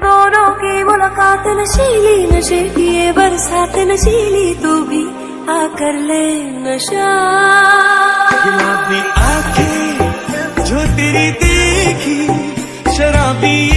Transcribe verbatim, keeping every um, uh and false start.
दोनों की मुलाकात नशीली, नशे की ये बरसात नशीली, तू भी आकर ले नशा। गुलाबी आंखें जो तेरी देखी, शराबी